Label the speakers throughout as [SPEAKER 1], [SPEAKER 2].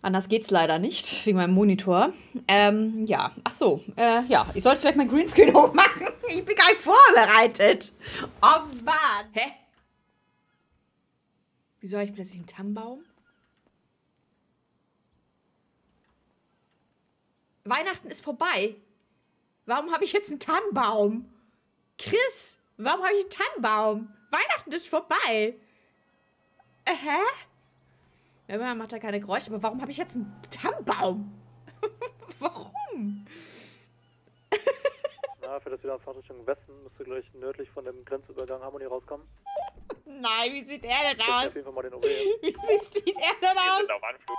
[SPEAKER 1] Anders geht's leider nicht, wegen meinem Monitor. Ja, ach so, ja, ich sollte vielleicht mein Greenscreen hochmachen. Ich bin gar nicht vorbereitet. Oh Mann. Hä? Wieso habe ich plötzlich einen Tannenbaum? Weihnachten ist vorbei. Warum habe ich jetzt einen Tannenbaum? Chris, warum habe ich einen Tannenbaum? Weihnachten ist vorbei. Hä? Ja, man macht da keine Geräusche, aber warum habe ich jetzt einen Tannenbaum? Warum?
[SPEAKER 2] Na, für das wieder auf Fahrtrichtung Westen musst du gleich nördlich von dem Grenzübergang Harmony rauskommen.
[SPEAKER 1] Nein, wie sieht er denn aus?
[SPEAKER 2] Auf jeden Fall mal den OB.
[SPEAKER 1] Wie sieht er denn aus?
[SPEAKER 3] Auf Anflug.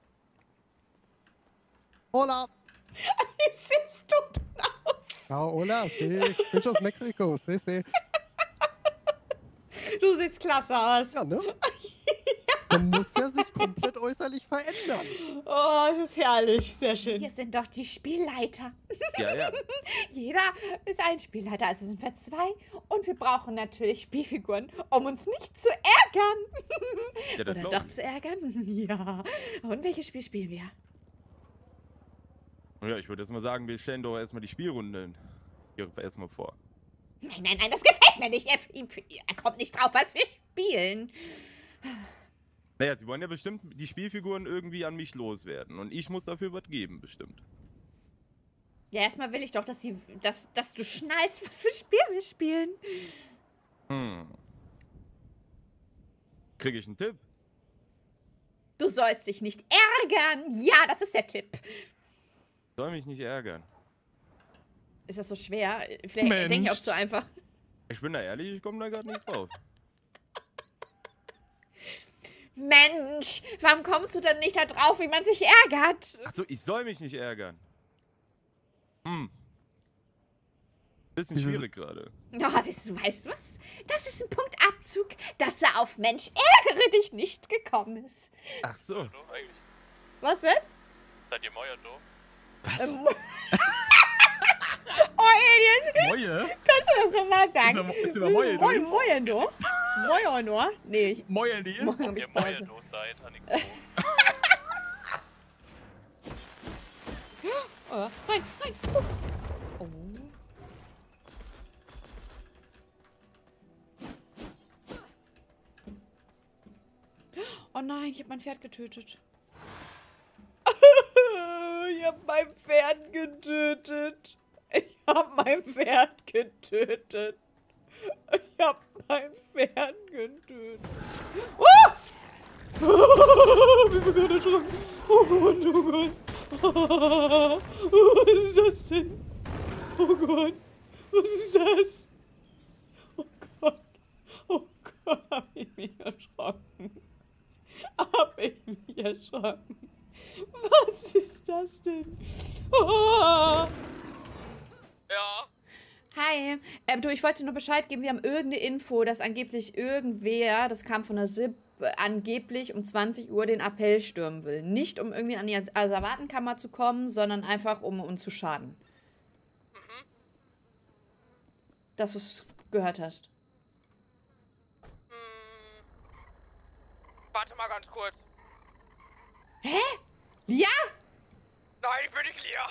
[SPEAKER 4] Hola!
[SPEAKER 1] Wie siehst du denn aus?
[SPEAKER 4] Ciao, hola, sí. Ich bin aus Mexiko, sí.
[SPEAKER 1] Du siehst klasse aus.
[SPEAKER 4] Ja, ne? Man muss ja sich komplett äußerlich verändern.
[SPEAKER 1] Oh, das ist herrlich. Sehr schön. Wir sind doch die Spielleiter.
[SPEAKER 3] Ja.
[SPEAKER 1] Jeder ist ein Spielleiter, also sind wir zwei. Und wir brauchen natürlich Spielfiguren, um uns nicht zu ärgern.
[SPEAKER 3] Ja, das
[SPEAKER 1] Oder
[SPEAKER 3] glaub
[SPEAKER 1] doch
[SPEAKER 3] ich.
[SPEAKER 1] zu ärgern? Ja. Und welches Spiel spielen wir?
[SPEAKER 3] Ja, ich würde erst mal sagen, wir stellen doch erstmal die Spielrunden hier erstmal vor.
[SPEAKER 1] Nein, das gefällt mir nicht. Er kommt nicht drauf, was wir spielen.
[SPEAKER 3] Naja, sie wollen ja bestimmt die Spielfiguren irgendwie an mich loswerden. Und ich muss dafür was geben, bestimmt.
[SPEAKER 1] Ja, erstmal will ich doch, dass du schnallst, was für Spiel wir spielen.
[SPEAKER 3] Kriege ich einen Tipp?
[SPEAKER 1] Du sollst dich nicht ärgern. Ja, das ist der Tipp.
[SPEAKER 3] Soll mich nicht ärgern.
[SPEAKER 1] Ist das so schwer? Vielleicht denke ich auch zu einfach.
[SPEAKER 3] Ich bin da ehrlich, ich komme da gerade nicht drauf.
[SPEAKER 1] Mensch, warum kommst du denn nicht da drauf, wie man sich ärgert?
[SPEAKER 3] Achso, ich soll mich nicht ärgern. Bisschen schwierig gerade.
[SPEAKER 1] Ja, weißt du was? Das ist ein Punktabzug, dass er auf Mensch, ärgere dich nicht gekommen ist.
[SPEAKER 3] Ach so.
[SPEAKER 5] Eigentlich.
[SPEAKER 1] Was denn?
[SPEAKER 5] Seid ihr Moyando?
[SPEAKER 3] Was?
[SPEAKER 1] Oh, Alien,
[SPEAKER 6] Moje?
[SPEAKER 1] kannst du das nochmal sagen?
[SPEAKER 6] Ist über Moje?
[SPEAKER 1] Moyendo? Moyonor? Nee,
[SPEAKER 6] Moje, die?
[SPEAKER 1] Morgen hab
[SPEAKER 5] Ob ihr
[SPEAKER 1] ich Pause.
[SPEAKER 5] Moyando seid, Aniko?
[SPEAKER 1] Oh, nein. Oh. Oh nein, ich habe mein Pferd getötet. Ich habe mein Pferd getötet. Ich habe mein Pferd getötet. Ich habe mein Pferd getötet. Oh! Ich bin gerade erschrocken. Oh Gott. Was ist das denn? Oh Gott. Was ist das? Oh Gott, hab ich mich erschrocken. Was ist das denn? Oh.
[SPEAKER 5] Ja.
[SPEAKER 1] Hi, du, ich wollte nur Bescheid geben, wir haben irgendeine Info, dass angeblich irgendwer, das kam von der SIP, angeblich um 20 Uhr den Appell stürmen will. Nicht um irgendwie an die Asservatenkammer zu kommen, sondern einfach um uns zu schaden. Dass du es gehört hast.
[SPEAKER 5] Warte mal ganz kurz.
[SPEAKER 1] Hä? Lia?
[SPEAKER 5] Nein, ich bin nicht Lia.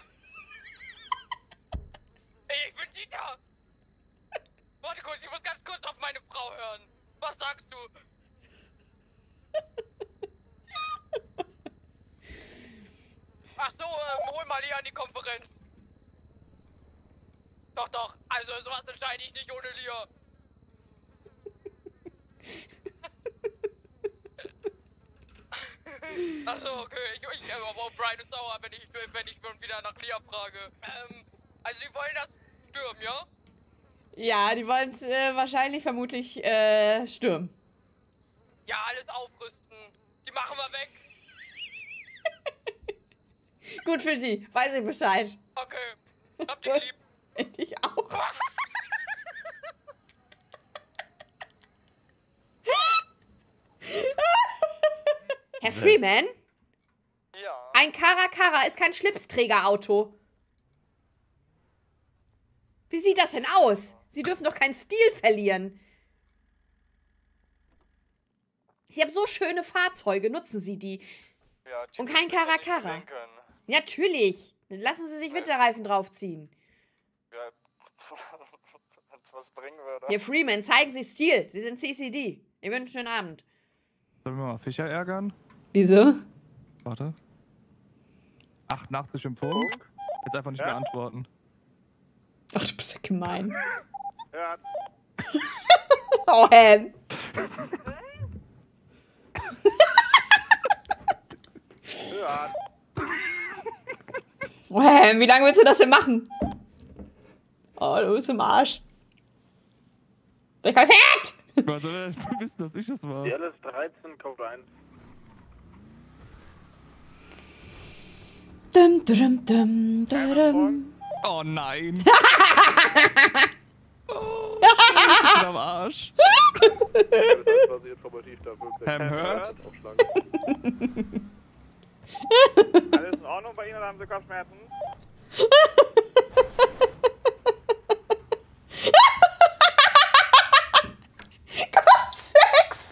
[SPEAKER 5] Ey, ich bin Dieter. Warte kurz, ich muss ganz kurz auf meine Frau hören. Was sagst du? Ach so, hol mal Lia an die Konferenz. Doch, also sowas entscheide ich nicht ohne Lia. Achso, okay, aber Brian ist sauer, wenn ich schon wieder nach Lia frage. Also die wollen das stürmen, ja?
[SPEAKER 1] Ja, die wollen es vermutlich stürmen.
[SPEAKER 5] Ja, alles aufrüsten. Die machen wir weg.
[SPEAKER 1] Gut für sie, weiß ich Bescheid.
[SPEAKER 5] Okay, habt ihr lieb.
[SPEAKER 1] Ich auch. Herr Freeman?
[SPEAKER 5] Ja.
[SPEAKER 1] Ein Caracara ist kein Schlipsträgerauto. Wie sieht das denn aus? Sie dürfen doch keinen Stil verlieren. Sie haben so schöne Fahrzeuge, nutzen Sie die.
[SPEAKER 5] Ja, die
[SPEAKER 1] Und kein
[SPEAKER 5] müssen doch nicht
[SPEAKER 1] Karakara.
[SPEAKER 5] blinken.
[SPEAKER 1] Natürlich. Lassen Sie sich Winterreifen draufziehen.
[SPEAKER 5] Ja. Wenn's was bringen würde.
[SPEAKER 1] Hier, Freeman, zeigen Sie Stil. Sie sind CCD. Ich wünsche einen schönen Abend.
[SPEAKER 6] Sollen wir mal Fischer ärgern?
[SPEAKER 1] Wieso?
[SPEAKER 6] Warte. 88 im Punkt. Jetzt einfach nicht mehr antworten.
[SPEAKER 1] Ach, du bist ja gemein.
[SPEAKER 2] Ja.
[SPEAKER 1] Oh, Ham.
[SPEAKER 2] Ja.
[SPEAKER 1] Oh, Ham, wie lange willst du das denn machen? Oh, du bist im Arsch. Der kommt her!
[SPEAKER 6] Was soll er wissen, dass ich das war?
[SPEAKER 2] DLS 13, Code 1.
[SPEAKER 1] Dum, dum, dum, dum.
[SPEAKER 6] Oh nein! Oh, ich bin am Arsch. Ham hört.
[SPEAKER 2] Alles in Ordnung bei Ihnen oder haben Sie Kopfschmerzen?
[SPEAKER 1] Sex!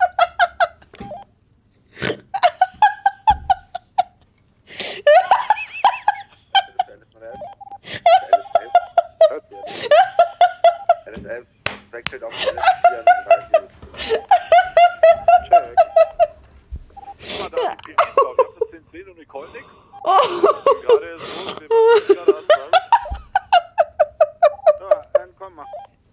[SPEAKER 2] LS11 wechselt auf LS34. Check. Guck mal, da ist die Dienstlauf. Ich hab das 1010 und Nicole nix. Gerade so, wir machen gerade an Service. So, dann komm mal.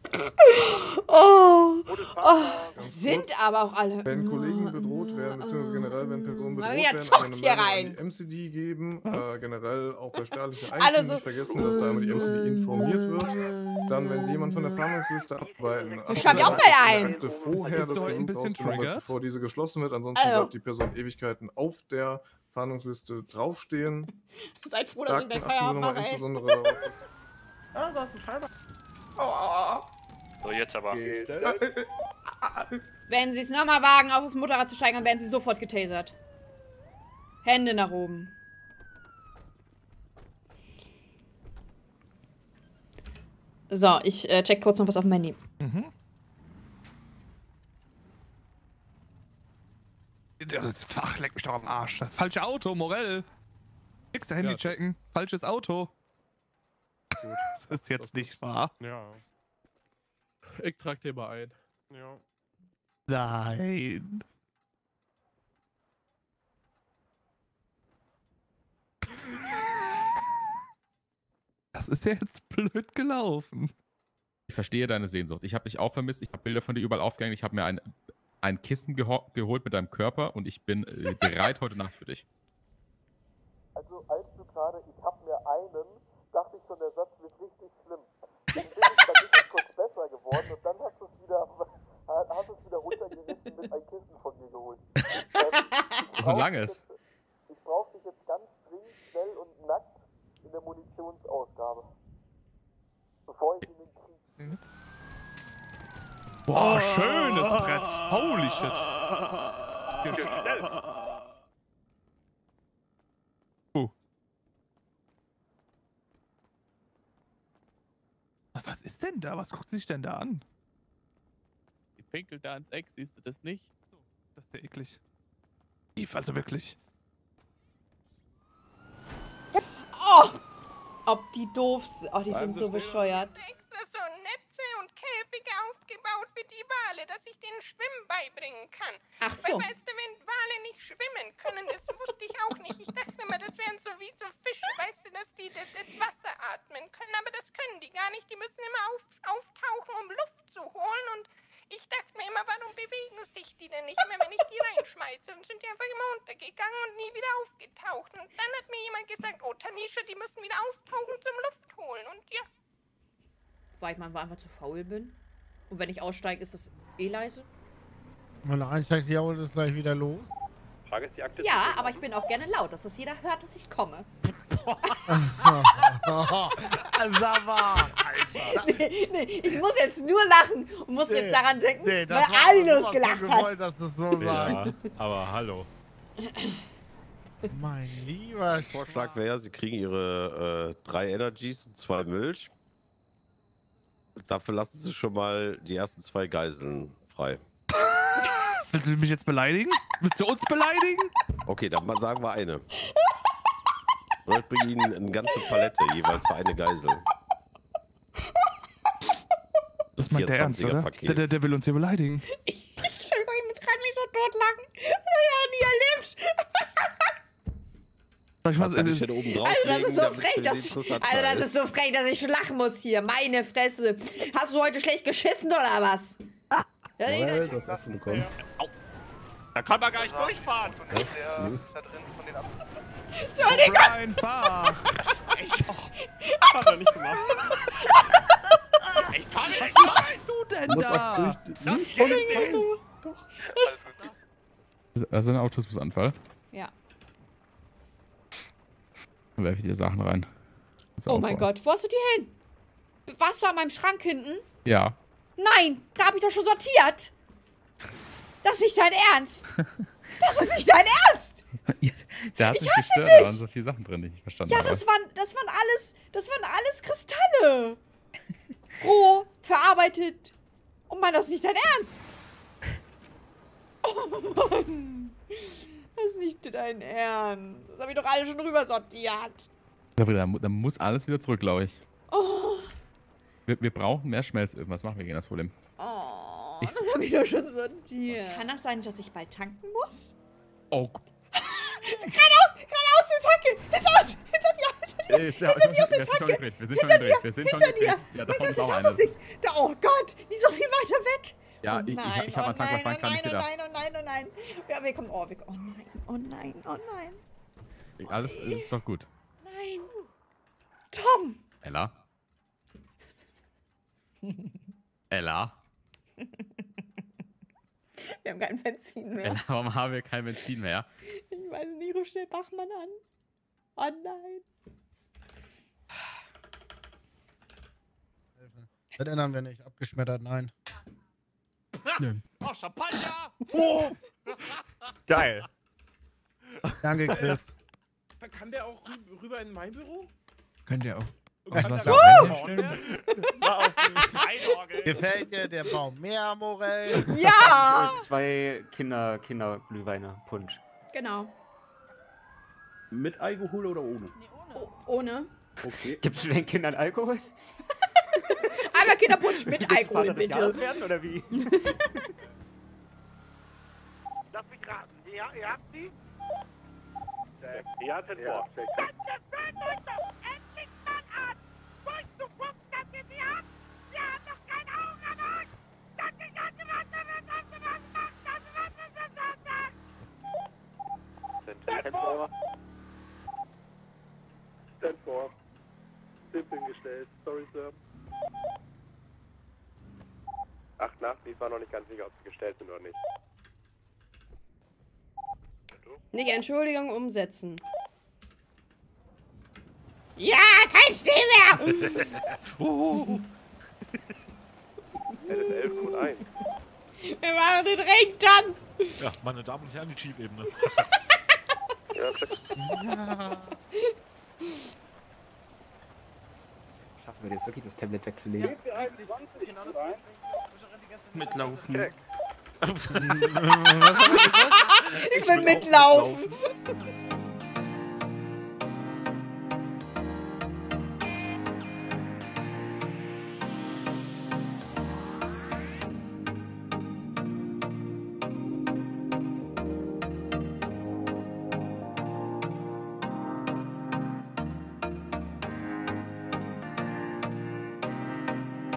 [SPEAKER 1] Oh.
[SPEAKER 2] Gutes Fahrrad.
[SPEAKER 1] Sind aber auch alle.
[SPEAKER 4] Wenn Kollegen bedroht werden, beziehungsweise generell, wenn Personen bedroht
[SPEAKER 1] Mal wieder
[SPEAKER 4] werden,
[SPEAKER 1] Zucht
[SPEAKER 4] eine
[SPEAKER 1] hier
[SPEAKER 4] Meldung
[SPEAKER 1] rein.
[SPEAKER 4] an die MCD geben. Generell auch bei staatlichen
[SPEAKER 1] Alle
[SPEAKER 4] Einrichtungen
[SPEAKER 1] so,
[SPEAKER 4] nicht vergessen, dass da einmal die MCD informiert wird. Dann, wenn Sie jemand von der Fahndungsliste abweisen,
[SPEAKER 1] schreib ich auch bei ein.
[SPEAKER 4] Akte vorher
[SPEAKER 6] Bist du
[SPEAKER 4] das
[SPEAKER 6] heute ein
[SPEAKER 4] Gesuch
[SPEAKER 6] bisschen
[SPEAKER 4] rausgenommen wird,
[SPEAKER 6] triggered?
[SPEAKER 4] bevor diese geschlossen wird. Ansonsten
[SPEAKER 1] Also.
[SPEAKER 4] bleibt die Person Ewigkeiten auf der Fahndungsliste draufstehen.
[SPEAKER 1] Seid froh, dass ich
[SPEAKER 4] Da
[SPEAKER 1] gleich
[SPEAKER 4] achten Sie
[SPEAKER 1] Feierabend
[SPEAKER 4] nochmal
[SPEAKER 1] mache, ey.
[SPEAKER 4] insbesondere darauf,
[SPEAKER 5] So, jetzt aber.
[SPEAKER 1] Wenn Sie es nochmal wagen, auf das Motorrad zu steigen, dann werden Sie sofort getasert. Hände nach oben. So, ich check kurz noch was auf dem Handy.
[SPEAKER 6] Das Fach leckt mich doch am Arsch. Das falsche Auto, Morell. Nix der Handy
[SPEAKER 7] Ja.
[SPEAKER 6] checken. Falsches Auto.
[SPEAKER 7] Gut.
[SPEAKER 6] Das ist jetzt nicht wahr.
[SPEAKER 7] Ja. Ich trag dir mal ein. Ja.
[SPEAKER 6] Nein. Das ist ja jetzt blöd gelaufen.
[SPEAKER 8] Ich verstehe deine Sehnsucht. Ich habe dich auch vermisst. Ich habe Bilder von dir überall aufgehängt. Ich habe mir ein Kissen geholt mit deinem Körper und ich bin bereit heute Nacht für dich.
[SPEAKER 2] Also, als du gerade, ich hab mir einen, dachte ich schon, der Satz wird richtig schlimm. Dann ist es kurz besser geworden und dann hast du es wieder runtergerissen mit einem Kissen von mir geholt.
[SPEAKER 8] So ein langes.
[SPEAKER 2] Ich brauch dich jetzt ganz dringend, schnell und nackt in der Munitionsausgabe. Bevor ich in den Krieg...
[SPEAKER 6] Boah, schönes Brett. Holy shit. Gestellt. Was ist denn da? Was guckt sich denn da an?
[SPEAKER 9] Die pinkelt da ans Eck, siehst du das nicht?
[SPEAKER 6] Das ist ja eklig. Tief, also wirklich.
[SPEAKER 1] Oh! Ob die doof sind. Oh, die sind so bescheuert.
[SPEAKER 10] Extra so Netze und Käfige aufgebaut für die Wale, dass ich denen Schwimmen beibringen kann.
[SPEAKER 1] Ach so.
[SPEAKER 10] Weil, weißt du, wenn Wale nicht schwimmen können, das wusste ich auch nicht. Ich dachte immer, das wären so wie so Fische, weißt du, dass die das Wasser atmen können. Aber das können die gar nicht. Die müssen immer auftauchen, um Luft zu holen. Und ich dachte mir immer, warum bewegen sich die denn nicht mehr, wenn ich die reinschmeiße? Und sind die einfach immer untergegangen und nie wieder aufgetaucht. Und dann hat mir jemand gesagt, oh Tanisha, die müssen wieder auftauchen zum Luft holen. Und ja.
[SPEAKER 1] Weil ich manchmal einfach zu faul bin. Und wenn ich aussteige, ist das eh leise.
[SPEAKER 11] Wenn du einsteigst, ja, und ist gleich wieder los.
[SPEAKER 2] Frage ist die Akte.
[SPEAKER 1] Ja, aber ich bin auch gerne laut, dass das jeder hört, dass ich komme.
[SPEAKER 11] Sag mal.
[SPEAKER 1] Nee, ich muss jetzt nur lachen und muss jetzt daran denken,
[SPEAKER 11] Nee,
[SPEAKER 1] weil
[SPEAKER 11] das war
[SPEAKER 1] Ali
[SPEAKER 11] sowas
[SPEAKER 1] losgelacht
[SPEAKER 11] von
[SPEAKER 1] hat.
[SPEAKER 11] gewollt, dass du es so sagst.
[SPEAKER 7] Aber hallo.
[SPEAKER 11] Mein lieber
[SPEAKER 12] Vorschlag wäre, Sie kriegen Ihre 3 Energies und 2 Milch. Dafür lassen Sie schon mal die ersten 2 Geiseln frei.
[SPEAKER 6] Willst du mich jetzt beleidigen? Willst du uns beleidigen?
[SPEAKER 12] Okay, dann sagen wir eine. Und ich bringe Ihnen eine ganze Palette, jeweils für eine Geisel.
[SPEAKER 6] Das meint der Ernst, oder? Der will uns hier beleidigen.
[SPEAKER 1] Ich muss gerade nicht so totlachen. Das hab ich ja nie erlebt.
[SPEAKER 12] Was kann ich denn oben drauf
[SPEAKER 1] Also das
[SPEAKER 12] legen,
[SPEAKER 1] ist so
[SPEAKER 12] damit
[SPEAKER 1] frech,
[SPEAKER 12] für
[SPEAKER 1] dass
[SPEAKER 12] Sie
[SPEAKER 1] ich,
[SPEAKER 12] interessanter
[SPEAKER 1] das ist so frech, dass ich lachen muss hier. Meine Fresse. Hast du heute schlecht geschissen oder was? Ja,
[SPEAKER 4] Well, das hast du bekommen.
[SPEAKER 3] Da kann man gar nicht durchfahren.
[SPEAKER 1] Entschuldigung.
[SPEAKER 6] Nein, fahr!
[SPEAKER 7] Hat er nicht gemacht.
[SPEAKER 3] Ich kann nicht
[SPEAKER 6] Was du denn
[SPEAKER 4] Du musst auch
[SPEAKER 6] da?
[SPEAKER 4] durch. Links von dem Pfeil. Doch.
[SPEAKER 8] Also ein Autismusanfall.
[SPEAKER 1] Ja.
[SPEAKER 8] Dann werfe ich dir Sachen rein.
[SPEAKER 1] Oh mein Gott, wo hast du die hin? Warst du an meinem Schrank hinten?
[SPEAKER 8] Ja.
[SPEAKER 1] Nein, da habe ich doch schon sortiert. Das ist nicht dein Ernst. Das ist nicht dein Ernst.
[SPEAKER 8] Der hat
[SPEAKER 1] Ich
[SPEAKER 8] mich
[SPEAKER 1] hasse
[SPEAKER 8] gestört,
[SPEAKER 1] dich.
[SPEAKER 8] da waren so viele Sachen drin, die ich nicht verstanden
[SPEAKER 1] Ja,
[SPEAKER 8] habe.
[SPEAKER 1] das waren alles Kristalle. Roh, verarbeitet. Oh Mann, das ist nicht dein Ernst. Oh Mann. Das ist nicht dein Ernst. Das habe ich doch alle schon rüber sortiert.
[SPEAKER 8] Da muss alles wieder zurück, glaube ich.
[SPEAKER 1] Oh.
[SPEAKER 8] Wir brauchen mehr Schmelzöfen. Was machen wir gegen das Problem?
[SPEAKER 1] Oh, das habe ich doch schon sortiert. Kann das sein, dass ich bald tanken muss?
[SPEAKER 8] Oh.
[SPEAKER 1] Geradeaus die Tanke! Hinter uns! Hinter dir ist die Tanke!
[SPEAKER 8] Wir sind schon gedreht.
[SPEAKER 1] Hinter dir!
[SPEAKER 8] Ja, da vorne ist
[SPEAKER 1] Ich
[SPEAKER 8] auch
[SPEAKER 1] schaff
[SPEAKER 8] eine.
[SPEAKER 1] das nicht! Da, oh Gott! Die ist so viel weiter weg!
[SPEAKER 8] Ja,
[SPEAKER 1] oh
[SPEAKER 8] ich habe an Tank was rein, kann nicht gedacht.
[SPEAKER 1] Oh nein! Ja, wir kommen. Oh nein!
[SPEAKER 8] Alles ist doch gut.
[SPEAKER 1] Nein! Tom!
[SPEAKER 8] Ella? Ella?
[SPEAKER 1] Wir haben kein Benzin mehr.
[SPEAKER 8] Ella, warum haben wir kein Benzin mehr?
[SPEAKER 1] Ich weiß nicht, ruf schnell Bachmann an. Oh nein.
[SPEAKER 11] Das ändern wir nicht. Abgeschmettert, nein.
[SPEAKER 3] Oh, Champagner!
[SPEAKER 4] Oh.
[SPEAKER 3] Geil.
[SPEAKER 11] Danke, Chris.
[SPEAKER 4] Kann der auch rüber in mein Büro?
[SPEAKER 13] Könnt ihr auch.
[SPEAKER 11] Gefällt dir der Baum mehr, Morell?
[SPEAKER 1] Ja!
[SPEAKER 14] 2 Kinderglühweine, Punsch.
[SPEAKER 1] Genau.
[SPEAKER 7] Mit Alkohol oder ohne?
[SPEAKER 1] Nee, ohne.
[SPEAKER 7] Okay.
[SPEAKER 14] Gibt's für den Kindern Alkohol?
[SPEAKER 1] Einmal Kinderpunsch mit Alkohol,
[SPEAKER 14] Vater des
[SPEAKER 1] bitte.
[SPEAKER 14] Jahres werden, oder wie?
[SPEAKER 2] Lass mich raten. Ihr habt sie? Ihr hattet vor.
[SPEAKER 10] Endlich mal an! Wollt du gucken, dass ihr sie habt? Wir haben doch keine Augen an euch! Danke!
[SPEAKER 2] Stand for. Simpeln gestellt. Sorry, Sir. 8 nach, ich war noch nicht ganz sicher, ob sie gestellt sind oder nicht.
[SPEAKER 15] Nicht Entschuldigung, umsetzen.
[SPEAKER 1] Ja, kein Still mehr!
[SPEAKER 2] Das ist 11 Code 1.
[SPEAKER 1] Wir machen den Ringtanz!
[SPEAKER 16] Ja, meine Damen und Herren, die Chief-Ebene.
[SPEAKER 2] Ja, check.
[SPEAKER 14] Schaffen wir jetzt wirklich, das Tablet wegzulegen?
[SPEAKER 7] Mitlaufen.
[SPEAKER 1] Ich will mitlaufen.